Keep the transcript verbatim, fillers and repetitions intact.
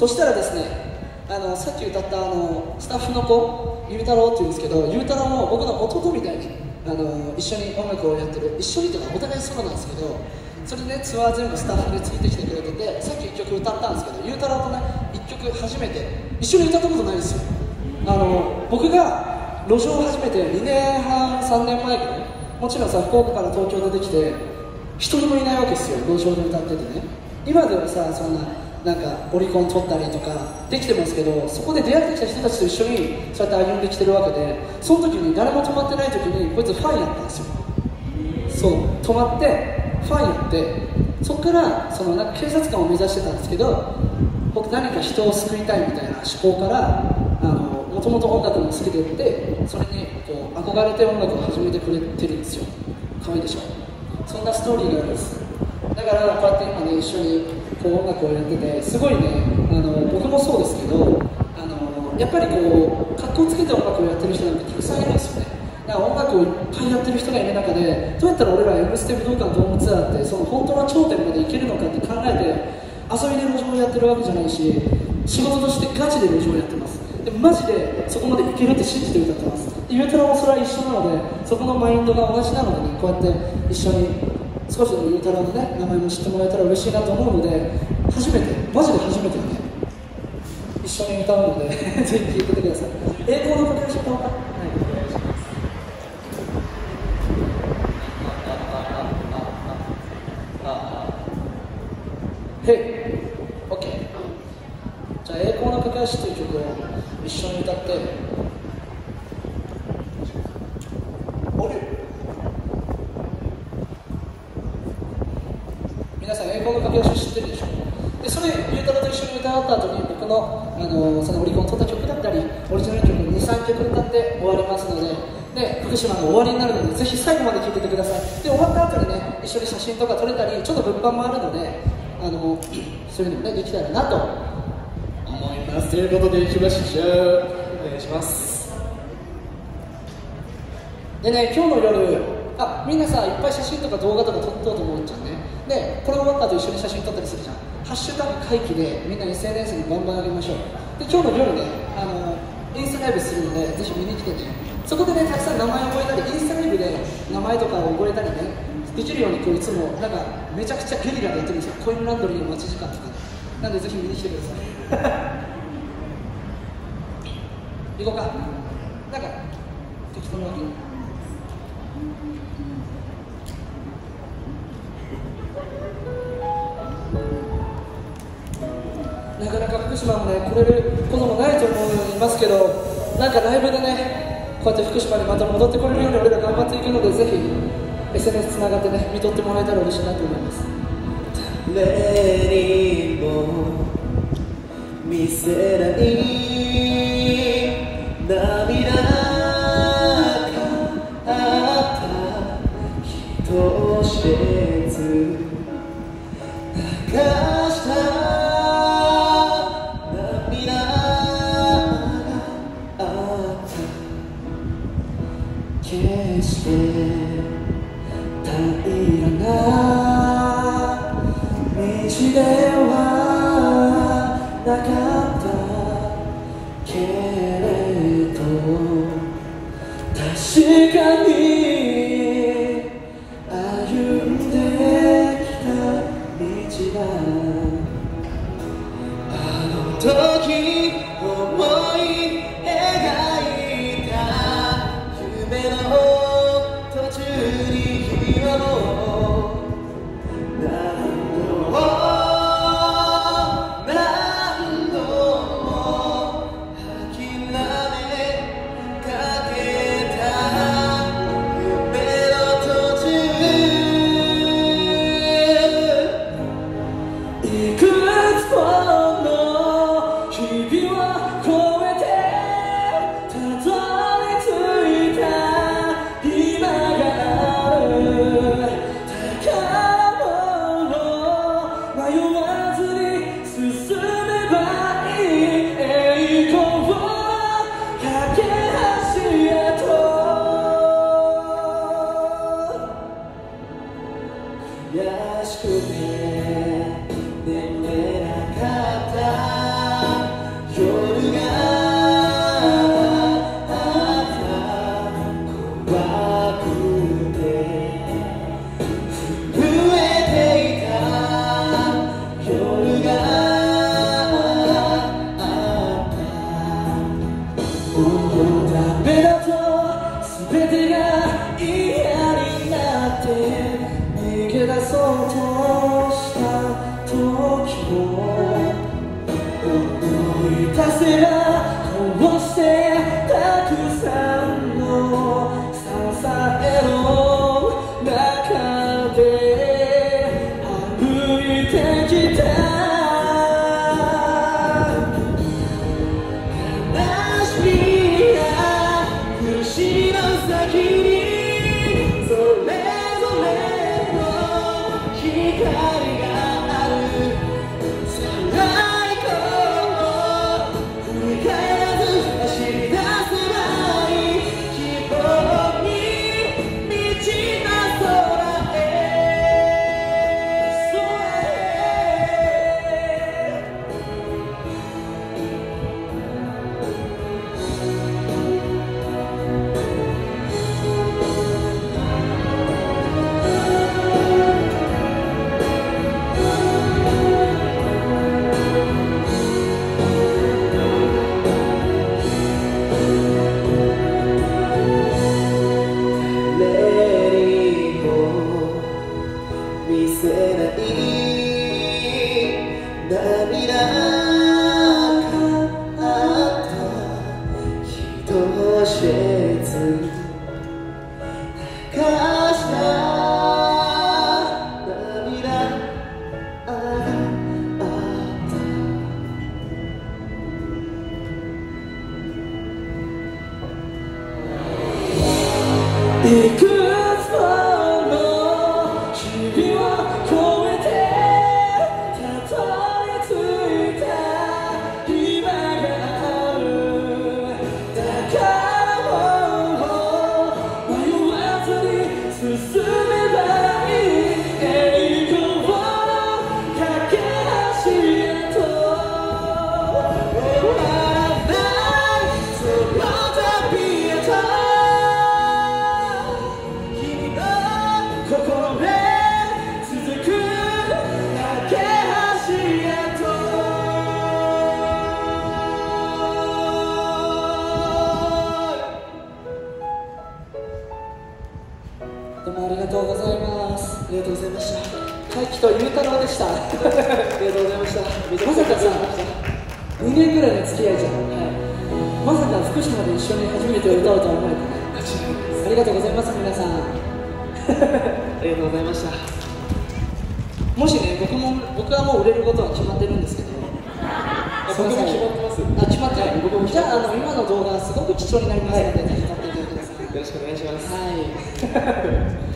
そしたらですね、あのさっき歌ったあのスタッフの子ゆうたろうっていうんですけど、ゆうたろうも僕の弟みたいにあの一緒に音楽をやってる、一緒にというかお互いそうなんですけど、それでねツアー全部スタッフでついてきてくれてて、さっきいっきょく歌ったんですけど、ゆうたろうとねいっきょく初めて一緒に歌ったことないですよ。あの僕が路上を始めてにねんはんさんねんまえからね、もちろんさ福岡から東京出てきて一人もいないわけですよ、路上で歌っててね。今ではさそんななんかオリコン取ったりとかできてますけど、そこで出会ってきた人たちと一緒にそうやって歩んできてるわけで、その時に誰も止まってない時にこいつファンやったんですよ。そう止まってファンやって、そこからそのなんか警察官を目指してたんですけど、僕何か人を救いたいみたいな思考からあのもともと音楽も好きでって、それにこう憧れて音楽を始めてくれてるんですよ。可愛いでしょ。そんなストーリーがあるんです。だからこうやって今ね一緒にこう音楽をやってて、すごいねあの僕もそうですけど、あのやっぱりこう格好つけて音楽をやってる人なんてたくさんいるんですよね。だから音楽をいっぱいやってる人がいる中で、どうやったら俺ら M ステ武道館ドームツアーってその本当の頂点まで行けるのかって考えて、遊びで路上をやってるわけじゃないし、仕事としてガチで路上をやってます。でマジでそこまでいけるって信じて歌ってます。ゆうたろうもそれは一緒なので、そこのマインドが同じなのでね、こうやって一緒に少しでもゆうたろうのね名前も知ってもらえたら嬉しいなと思うので、初めてマジで初めてね一緒に歌うのでぜひ聴いててください。栄光の架け橋歌おうか。へい、オッケー。じゃあ栄光の架け橋という曲を一緒に歌って、おる皆さん栄光の架け橋知ってるでしょ。でそれゆうたろうと一緒に歌った後に僕の、あのー、そのオリコン取った曲だったりオリジナル曲にさんきょく歌って終わりますので、で福島の終わりになるのでぜひ最後まで聴いててください。で終わった後にね一緒に写真とか撮れたり、ちょっと物販もあるので、あのそういうのもねできたらなと思います。ということでいきましょう。お願いします。でね今日の夜、あみんなさいっぱい写真とか動画とか撮っとうと思うじゃんね。でこれ終わった後一緒に写真撮ったりするじゃん。ハッシュタグ回帰でみんな エスエヌエス にバンバン上げましょう。で今日の夜ねあのインスタライブするのでぜひ見に来てね。そこでねたくさん名前を覚えたり、インスタライブで名前とかを覚えたりねできるようにこういつもなんかめちゃくちゃゲリラでやってるんですよ。コインランドリーの待ち時間とかなんでぜひ見に来てください行こうか。なんか適当なわけになかなか福島もね来れることもないと思いますけど、なんかライブでねこうやって福島にまた戻ってこれるように俺ら頑張っていくので、ぜひ エスエヌエス つながってね見とってもらえたら嬉しいなと思います。 誰にも見せない涙があったひとしず流した涙があった決して平らな道ではなかったけれど、確かに歩んできた道だ。あの時思い描いた夢の途中に君はもう何度も何度も諦めかけた夢の途中、いくつもの日々を越えてせばこうしてたくさんの支えの中で歩いてきた悲しみや苦しみの先にそれぞれの光がある辛いこと振り返らず走り出せばいい希望に満ちた空へ空へ見せない涙があった一節流した涙があったいくつもの日々を越えてたどり着いた今があるだからもう迷わずに進めばいい栄光の架け橋へと終わらないその旅へと心で続く架け橋へとどうもありがとうございます。 ありがとうございました。 大輝とゆうたろうでした。 ありがとうございました。 まさかさ、にねんぐらいの付き合いじゃん。まさか福島で一緒に初めて歌うとは思えたね。ありがとうございます、皆さん。 ありがとうございました。 もしね、僕も僕はもう売れることは決まってるんですけど、 僕も決まってます。 あ、決まってる。 僕もじゃあ、あの今の動画すごく貴重になりますので、ぜひ撮っていただきください。 よろしくお願いします。 はい。